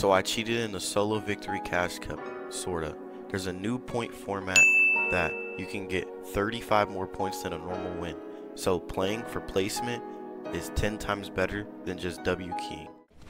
So I cheated in the solo victory cash cup, sorta. There's a new point format that you can get 35 more points than a normal win. So playing for placement is 10 times better than just W keying.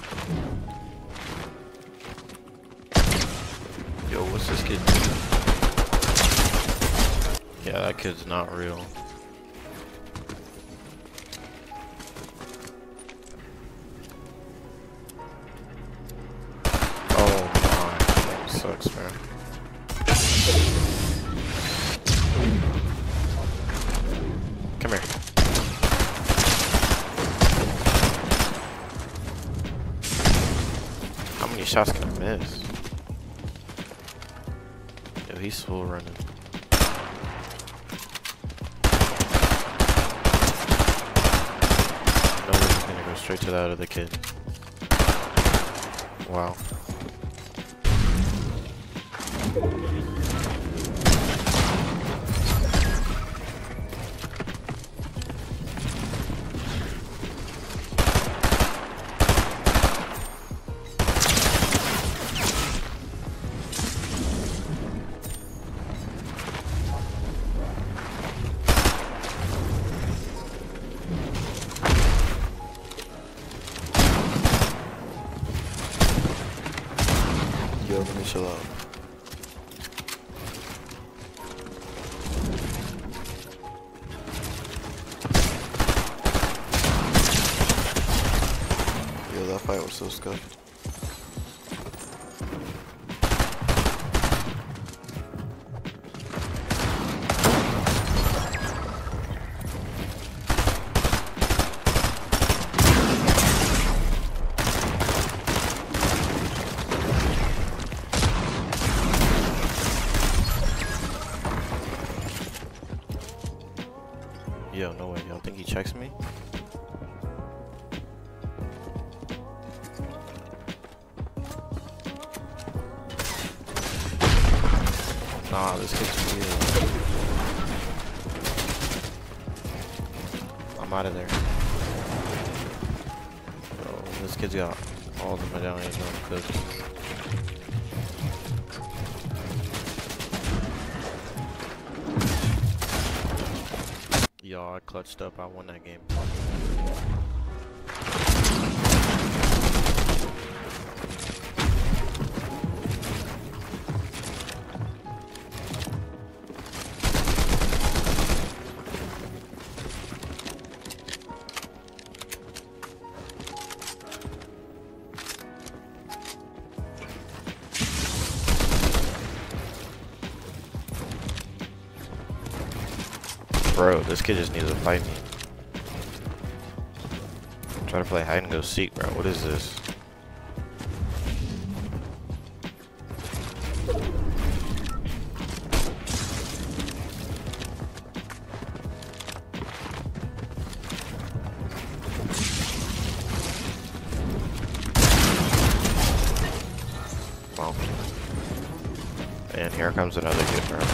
Yo, what's this kid doing? Yeah, that kid's not real. Oh my, that sucks, man. Come here. How many shots can I miss? Yo, he's full running. No, he's gonna go straight to that other kid. Wow. Yo, let me chill out. Yo, that fight was so scuffed. Yo, no way. Y'all think he checks me? Nah, this kid's weird. I'm out of there. Bro, this kid's got all the medallions on clips. Yo, I clutched up. I won that game. Bro, this kid just needs to fight me. Try to play hide and go seek, bro. What is this? Well, and here comes another kid, bro.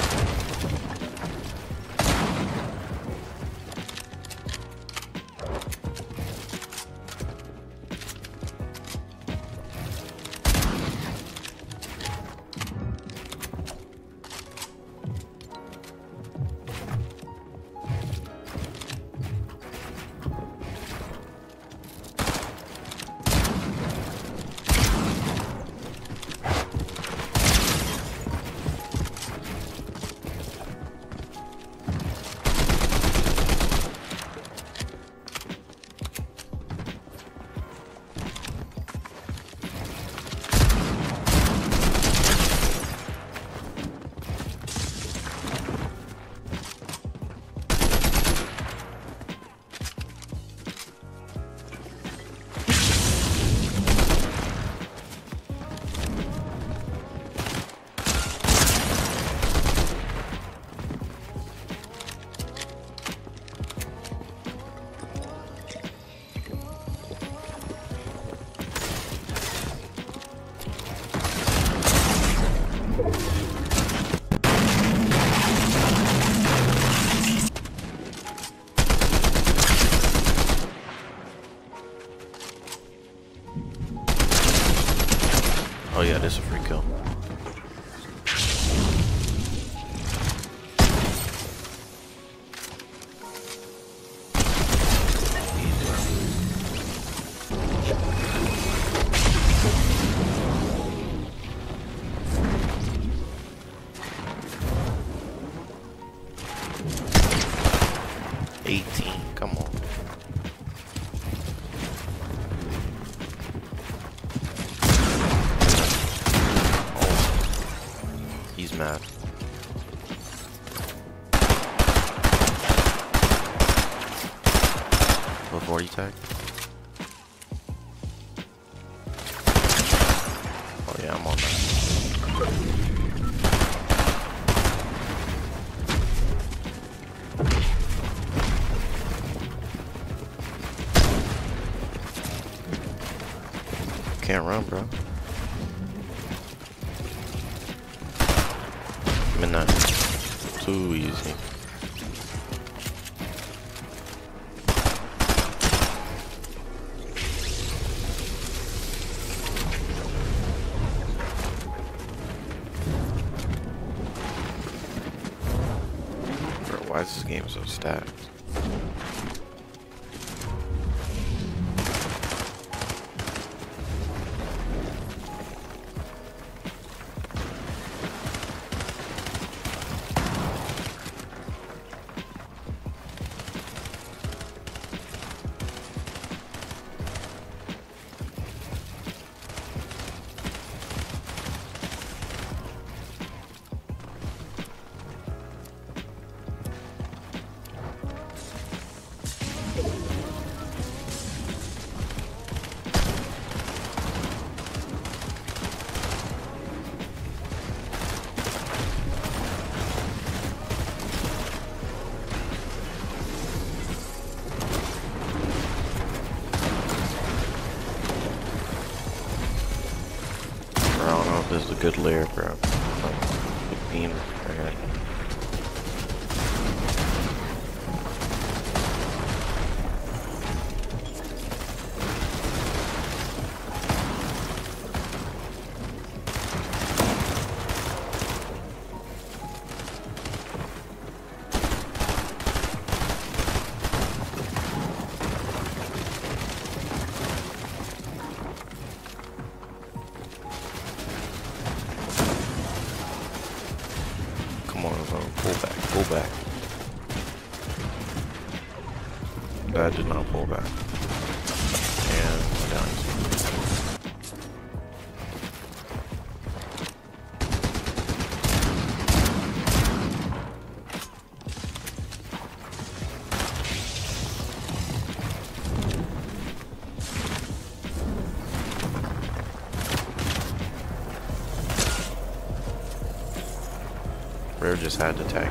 18. Come on. Oh, he's mad. Before you tag. Oh yeah, I'm on that. Can't run, bro. Midnight. Too easy. Bro, why is this game so stacked? I don't know if this is a good layer, bro. Big beam right here. Come on, bro. Pull back. Pull back. That did not pull back. And we're down. Rare just had to tag.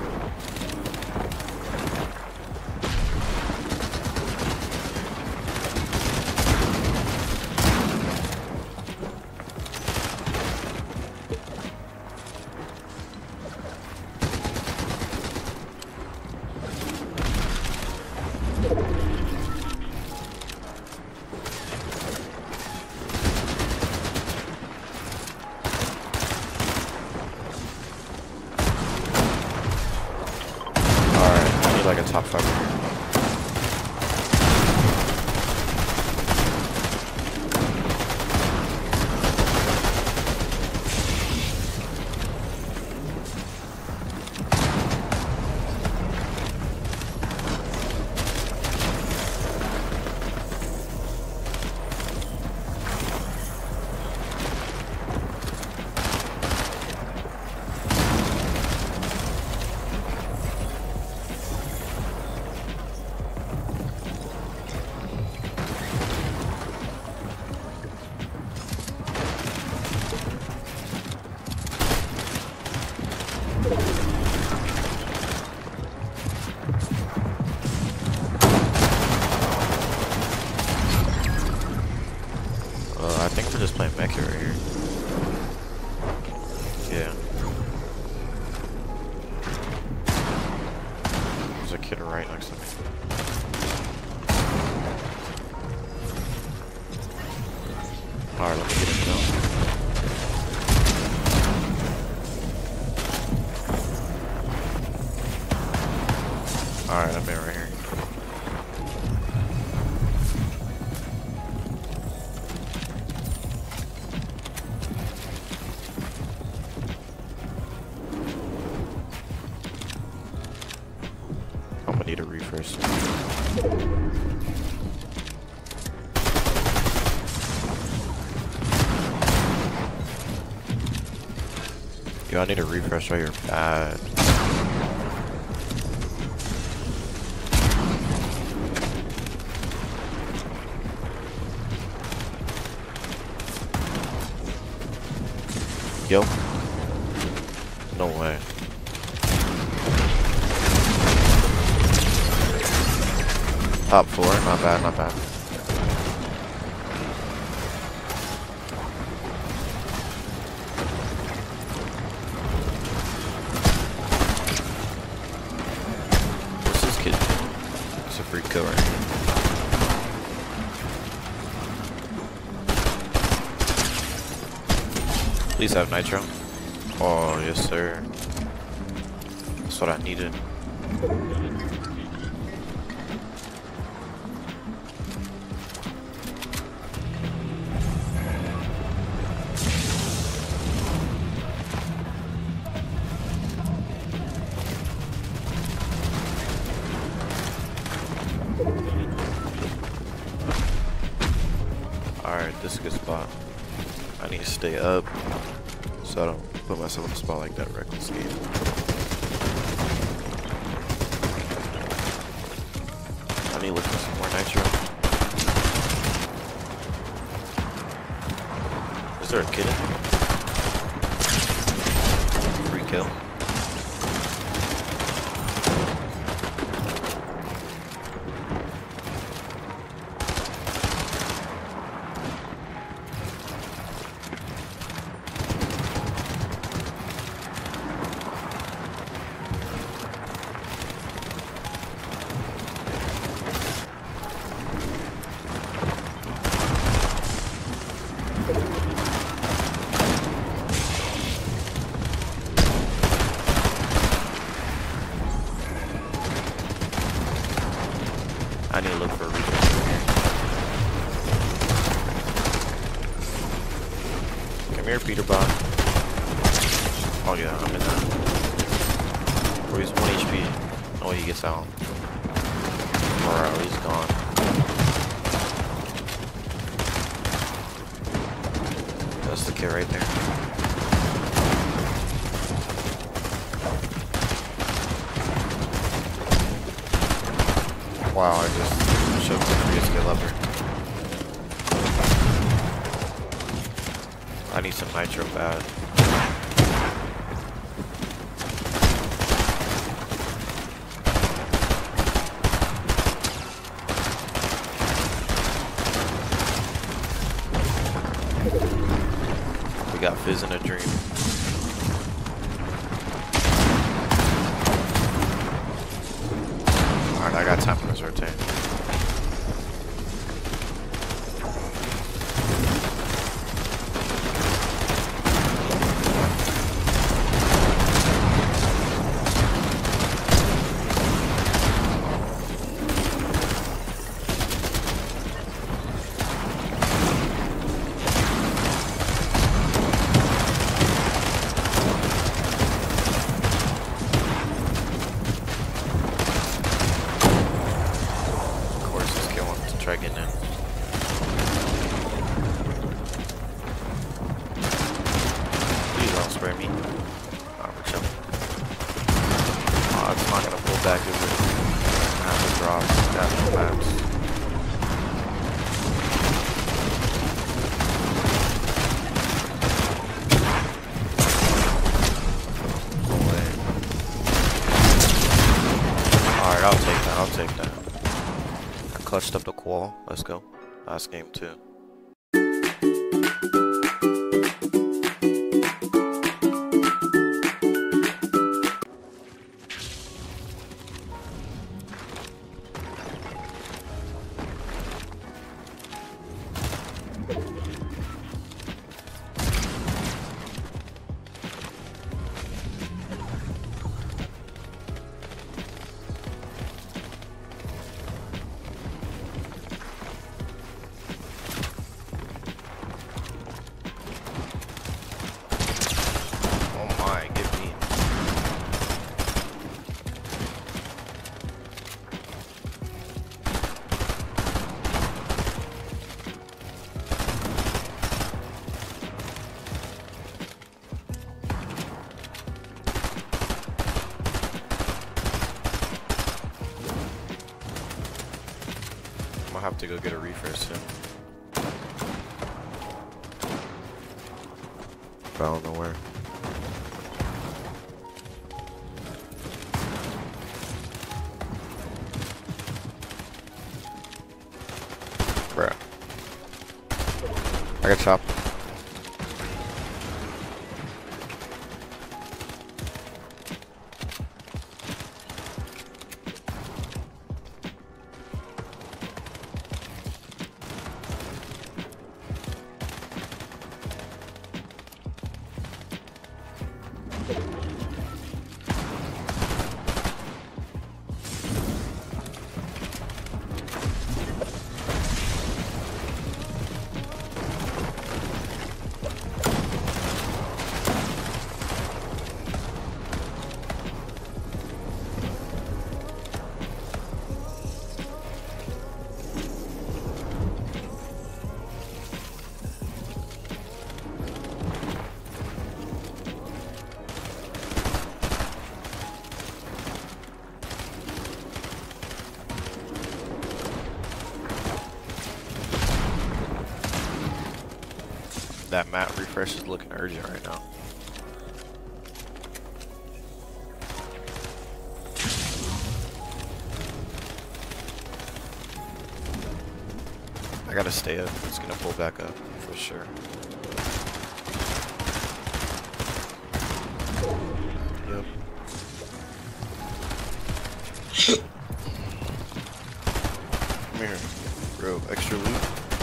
Like a top 5 here. I think we're just playing Mecha right here. Yeah. There's a kid right next to me. Alright, let me get him down. Alright, I'm in right here. I'm gonna need need a refresh. Yo, I need a refresh or you're bad. Yo. No way. Top 4, not bad, not bad. What's this kid? It's a free kill right here. Please have nitro. Oh, yes sir. That's what I needed. Alright, this is a good spot. I need to stay up so I don't put myself in a spot like that reckless game. I need to look for some more nitro. Is there a kid in here? Free kill. I need to look for a refresh here. Come here, Peter Bot. Oh yeah, I'm in that. Bro, he's 1 HP. Oh, he gets out. Alright, he's gone. That's the kid right there. Wow, I just shoved the free skill lever. I need some nitro bad. We got Fizz in a dream. Alright, I got time for this rotate. Try getting in. Please don't spray me. Oh, we're chilling. Oh, it's not gonna pull back, is it? I have to drop. Got no maps. No way. Alright, I'll take that. I'll take that. Clutched up the qual. Let's go. Last game too. gonna have to go get a refresh soon. But I don't know where. Bruh. I got chopped. That map refresh is looking urgent right now. I gotta stay up. It's gonna pull back up for sure. Yep. Come here, bro. Extra loot.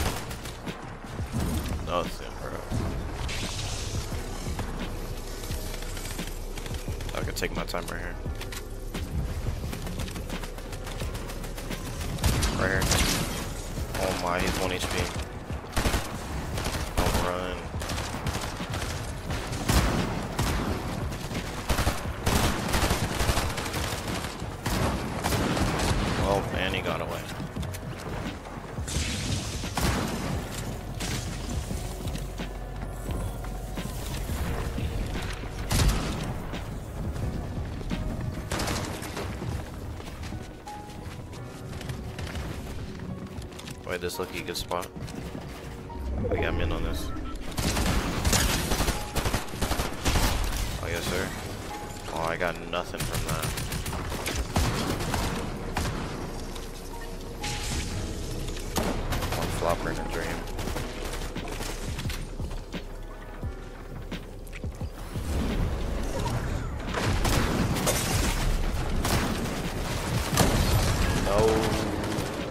Nothing, bro. I can take my time right here. Right here. Oh my, he's 1 HP. Don't run. Oh man, he got away. Wait, this looks like a good spot. We got in on this. Oh yes sir. Oh, I got nothing from that. One flopper in a dream.